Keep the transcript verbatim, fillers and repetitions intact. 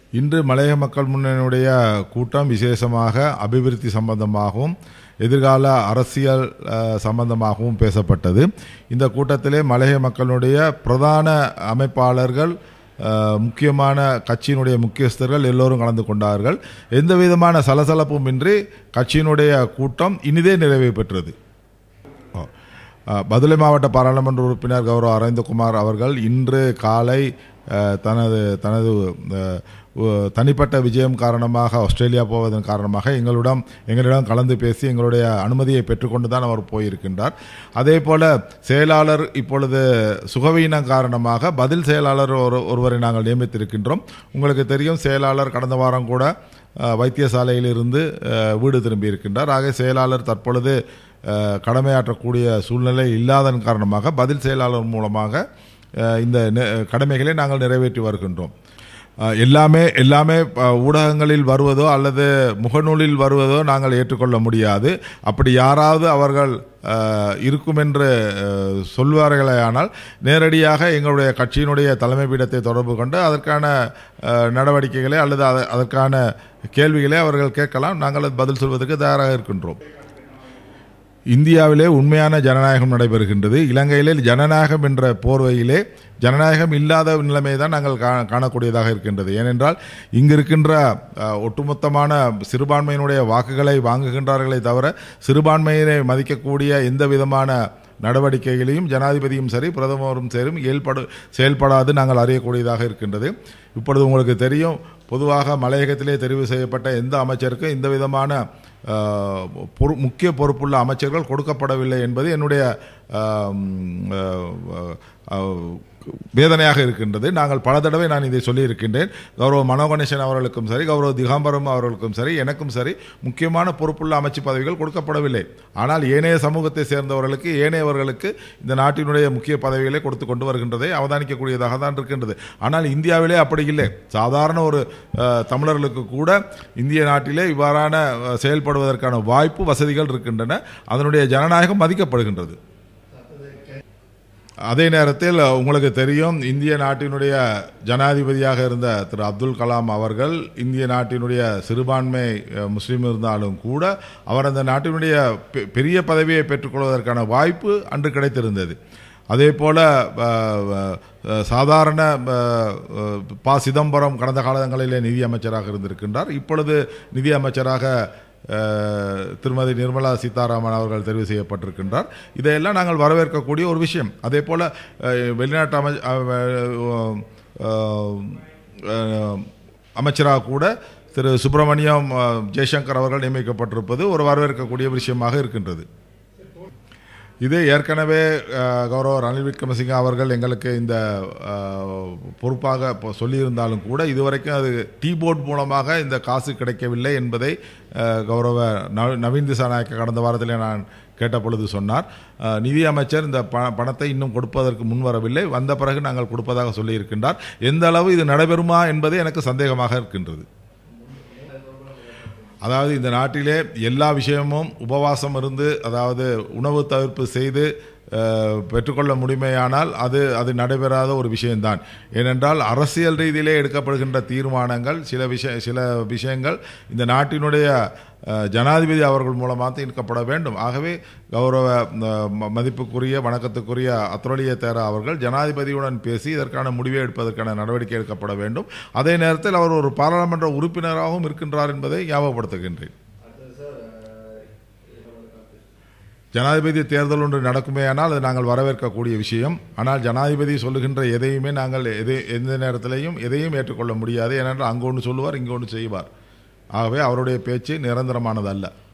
இன்று மலையக மக்கள் முன்னணியுடைய கூட்டம் விசேஷமாக அபிவிருத்தி சம்பந்தமாகவும் எதிர்கால அரசியல் சம்பந்தமாகவும் பேசப்பட்டது. இந்த கூட்டத்திலே மலையக மக்களுடைய பிரதான அமைப்பாளர்கள், முக்கியமான கட்சியினுடைய முக்கியஸ்தர்கள் எல்லோரும் கலந்து கொண்டார்கள். எந்த விதமான சலசலப்புமின்றி கட்சியினுடைய கூட்டம் இனிதே நிறைவு பெற்றது. பதுளை மாவட்ட பாராளுமன்ற உறுப்பினர் கௌரவ அரவிந்தகுமார் அவர்கள் இன்று காலை தனது தனது தனிப்பட்ட விஜயம் காரணமாக ஆஸ்திரேலியா போவதன் காரணமாக எங்களிடம் எங்களிடம் கலந்து பேசி எங்களுடைய அனுமதியை பெற்றுக்கொண்டு தான் அவர் போயிருக்கின்றார். அதே போல செயலாளர் இப்பொழுது சுகவீனம் காரணமாக பதில் செயலாளர் ஒரு ஒருவரை நாங்கள் நியமித்திருக்கின்றோம். உங்களுக்கு தெரியும், செயலாளர் கடந்த வாரம் கூட வைத்தியசாலையிலிருந்து வீடு திரும்பி இருக்கின்றார். ஆக செயலாளர் தற்பொழுது கடமையாற்றக்கூடிய சூழ்நிலை இல்லாதன் காரணமாக பதில் செயலாளர் மூலமாக இந்த கடமைகளை நாங்கள் நிறைவேற்றி வருகின்றோம். எல்லாமே எல்லாமே ஊடகங்களில் வருவதோ அல்லது முகநூலில் வருவதோ நாங்கள் ஏற்றுக்கொள்ள முடியாது. அப்படி யாராவது அவர்கள் இருக்கும் என்று சொல்வார்களேயானால் நேரடியாக எங்களுடைய கட்சியினுடைய தலைமை பீடத்தை தொடர்பு கொண்டு அதற்கான நடவடிக்கைகளை அல்லது அதற்கான கேள்விகளை அவர்கள் கேட்கலாம். நாங்கள் பதில் சொல்வதற்கு தயாராக இருக்கின்றோம். இந்தியாவிலே உண்மையான ஜனநாயகம் நடைபெறுகின்றது. இலங்கையிலே ஜனநாயகம் என்ற போர்வையிலே ஜனநாயகம் இல்லாத நிலைமை தான் நாங்கள் காணக்கூடியதாக இருக்கின்றது. ஏனென்றால் இங்கு இருக்கின்ற ஒட்டுமொத்தமான சிறுபான்மையினுடைய வாக்குகளை வாங்குகின்றார்களே தவிர சிறுபான்மையினை மதிக்கக்கூடிய எந்த விதமான நடவடிக்கைகளையும் ஜனாதிபதியும் சரி பிரதமரும் சரி இயல்படு செயல்படாது நாங்கள் அறியக்கூடியதாக இருக்கின்றது. இப்பொழுது உங்களுக்கு தெரியும், பொதுவாக மலையகத்திலே தெரிவு செய்யப்பட்ட எந்த அமைச்சருக்கும் இந்த விதமான பொறு முக்கிய பொறுப்புள்ள அமைச்சர்கள் கொடுக்கப்படவில்லை என்பது என்னுடைய வேதனையாக இருக்கின்றது. நாங்கள் பல தடவை நான் இதை சொல்லியிருக்கின்றேன். கௌரவ மனோகணேசன் அவர்களுக்கும் சரி, கௌரவ திகாம்பரம் அவர்களுக்கும் சரி, எனக்கும் சரி முக்கியமான பொறுப்புள்ள அமைச்சு பதவிகள் கொடுக்கப்படவில்லை. ஆனால் ஏனைய சமூகத்தை சேர்ந்தவர்களுக்கு ஏனையவர்களுக்கு இந்த நாட்டினுடைய முக்கிய பதவிகளை கொடுத்து கொண்டு வருகின்றதை அவதானிக்கக்கூடியதாக தான் இருக்கின்றது. ஆனால் இந்தியாவிலே அப்படி இல்லை. சாதாரண ஒரு தமிழர்களுக்கு கூட இந்திய நாட்டிலே இவ்வாறான செயல்படுவதற்கான வாய்ப்பு வசதிகள் இருக்கின்றன. அதனுடைய ஜனநாயகம் மதிக்கப்படுகின்றது. அதே நேரத்தில் உங்களுக்கு தெரியும், இந்திய நாட்டினுடைய ஜனாதிபதியாக இருந்த திரு அப்துல் கலாம் அவர்கள் இந்திய நாட்டினுடைய சிறுபான்மை முஸ்லீம் இருந்தாலும் கூட அவர் அந்த நாட்டினுடைய பெரிய பதவியை பெற்றுக்கொள்வதற்கான வாய்ப்பு அன்று கிடைத்திருந்தது. அதே போல சாதாரண ப சிதம்பரம் கடந்த காலங்களிலே நிதி அமைச்சராக இருந்திருக்கின்றார். இப்பொழுது நிதி அமைச்சராக திருமதி நிர்மலா சீதாராமன் அவர்கள் தெரிவு செய்யப்பட்டிருக்கின்றார். இதையெல்லாம் நாங்கள் வரவேற்கக்கூடிய ஒரு விஷயம். அதே போல் வெளிநாட்டு அமை அமைச்சராக கூட திரு சுப்பிரமணியம் ஜெய்சங்கர் அவர்கள் நியமிக்கப்பட்டிருப்பது ஒரு வரவேற்கக்கூடிய விஷயமாக இருக்கின்றது. இது ஏற்கனவே கௌரவ ரணில் விக்ரமசிங்க அவர்கள் எங்களுக்கு இந்த பொறுப்பாக சொல்லியிருந்தாலும் கூட இதுவரைக்கும் அது டீ போர்ட் மூலமாக இந்த காசு கிடைக்கவில்லை என்பதை கௌரவ நவீன் திசாநாயக்க கடந்த வாரத்திலே நான் கேட்ட பொழுது சொன்னார். நிதி அமைச்சர் இந்த ப பணத்தை இன்னும் கொடுப்பதற்கு முன்வரவில்லை, வந்த பிறகு நாங்கள் கொடுப்பதாக சொல்லியிருக்கின்றார். எந்த அளவு இது நடைபெறுமா என்பது எனக்கு சந்தேகமாக இருக்கின்றது. அதாவது இந்த நாட்டிலே எல்லா விஷயமும் உபவாசம் இருந்து, அதாவது உணவு தவிர்ப்பு செய்து பெற்றுக்கொள்ள முடியுமேயானால் அது அது நடைபெறாத ஒரு விஷயம்தான். ஏனென்றால் அரசியல் ரீதியிலே எடுக்கப்படுகின்ற தீர்மானங்கள் சில விஷய சில விஷயங்கள் இந்த நாட்டினுடைய ஜனாதிபதி அவர்கள் மூலமாக தீர்க்கப்பட வேண்டும். ஆகவே கௌரவ மதிப்புக்குரிய வணக்கத்துக்குரிய அத்ரோலிய தேரா அவர்கள் ஜனாதிபதியுடன் பேசி இதற்கான முடிவை எடுப்பதற்கான நடவடிக்கை எடுக்கப்பட வேண்டும். அதே நேரத்தில் அவர் ஒரு பாராளுமன்ற உறுப்பினராகவும் இருக்கின்றார் என்பதை ஞாபகப்படுத்துகின்றேன். ஜனாதிபதி தேர்தல் ஒன்று நடக்குமேயானால் அது நாங்கள் வரவேற்கக்கூடிய விஷயம். ஆனால் ஜனாதிபதி சொல்லுகின்ற எதையுமே நாங்கள் எதை எந்த நேரத்திலையும் எதையும் ஏற்றுக்கொள்ள முடியாது. ஏனென்றால் அங்கே ஒன்று சொல்லுவார், இங்கே ஒன்று செய்வார். ஆகவே அவருடைய பேச்சு நிரந்தரமானதல்ல.